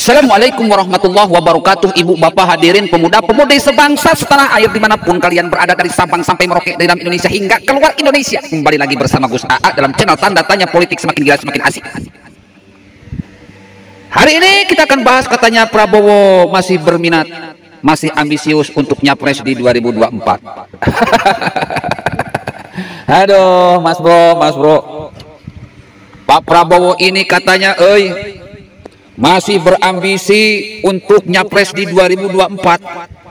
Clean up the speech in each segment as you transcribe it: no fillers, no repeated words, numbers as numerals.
Assalamualaikum warahmatullahi wabarakatuh. Ibu bapak hadirin pemuda-pemudi sebangsa setanah air dimanapun kalian berada, dari Sabang sampai Merauke, dari dalam Indonesia hingga keluar Indonesia. Kembali lagi bersama Gus AA dalam channel Tanda Tanya Politik Semakin Gila Semakin Asik. Hari ini kita akan bahas, katanya Prabowo masih berminat, masih ambisius untuk nyapres di 2024. Aduh, Mas Bro, Pak Prabowo ini katanya masih berambisi untuk nyapres di 2024.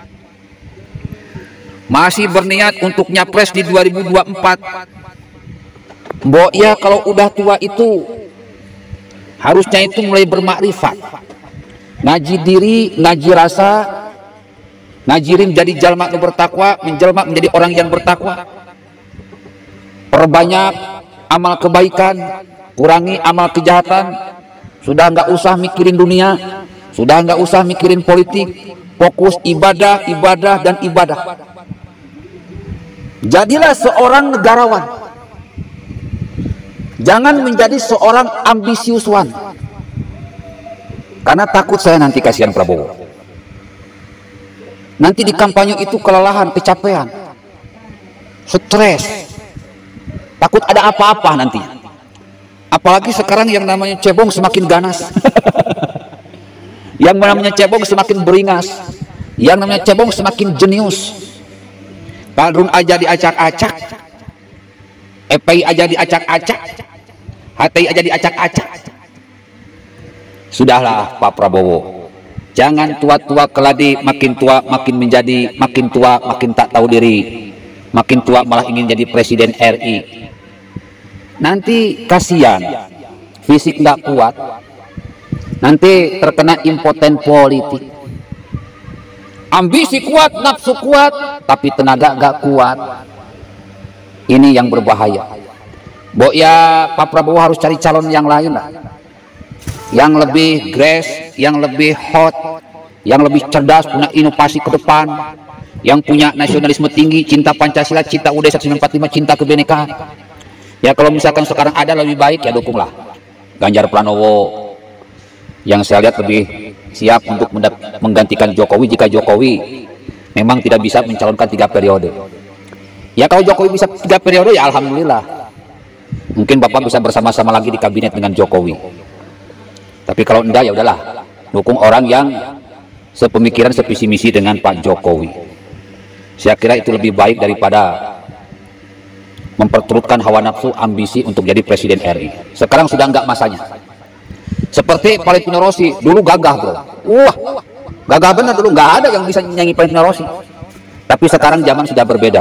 Masih berniat untuk nyapres di 2024. Mbok ya, kalau udah tua itu harusnya itu mulai bermakrifat, ngaji diri, ngaji rasa, ngajirin jadi jalma bertakwa, menjelma menjadi orang yang bertakwa. Perbanyak amal kebaikan, kurangi amal kejahatan. Sudah nggak usah mikirin dunia, sudah nggak usah mikirin politik, fokus ibadah, ibadah, dan ibadah. Jadilah seorang negarawan, jangan menjadi seorang ambisiuswan. Karena takut saya nanti, kasihan Prabowo, nanti di kampanye itu kelelahan, kecapean, stres, takut ada apa-apa nanti. Apalagi sekarang yang namanya cebong semakin ganas. Yang namanya cebong semakin beringas. Yang namanya cebong semakin jenius. Padrun aja diacak-acak, EPI aja diacak-acak, HTI aja diacak-acak. Sudahlah Pak Prabowo, jangan tua-tua keladi, makin tua makin menjadi, makin tua makin tak tahu diri, makin tua malah ingin jadi presiden RI. Nanti kasihan, fisik nggak kuat, nanti terkena impoten politik. Ambisi kuat, nafsu kuat, tapi tenaga nggak kuat. Ini yang berbahaya. Bo ya, Pak Prabowo harus cari calon yang lain lah, yang lebih grace, yang lebih hot, yang lebih cerdas, punya inovasi ke depan, yang punya nasionalisme tinggi, cinta Pancasila, cinta UUD 1945, cinta kebinekaan. Ya kalau misalkan sekarang ada lebih baik, ya dukunglah Ganjar Pranowo, yang saya lihat lebih siap untuk menggantikan Jokowi jika Jokowi memang tidak bisa mencalonkan 3 periode. Ya kalau Jokowi bisa 3 periode, ya alhamdulillah, mungkin Bapak bisa bersama-sama lagi di kabinet dengan Jokowi. Tapi kalau enggak, ya udahlah, dukung orang yang sepemikiran, sevisi misi dengan Pak Jokowi. Saya kira itu lebih baik daripada memperturutkan hawa nafsu, ambisi untuk jadi presiden RI. Sekarang sudah enggak masanya. Seperti Valentino Rossi, dulu gagah bro. Wah, gagah benar dulu, nggak ada yang bisa nyanyi Valentino Rossi. Tapi sekarang zaman sudah berbeda.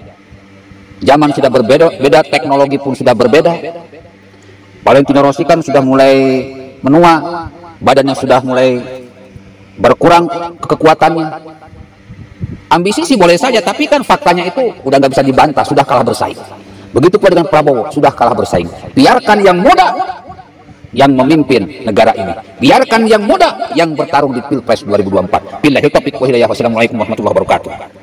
Zaman sudah berbeda, teknologi pun sudah berbeda. Valentino Rossi kan sudah mulai menua, badannya sudah mulai berkurang kekuatannya. Ambisi sih boleh saja, tapi kan faktanya itu udah nggak bisa dibantah, sudah kalah bersaing. Begitu pula dengan Prabowo, sudah kalah bersaing. Biarkan yang muda yang memimpin negara ini. Biarkan yang muda yang bertarung di Pilpres 2024. Billahi taufiq wal hidayah. Wassalamualaikum warahmatullahi wabarakatuh.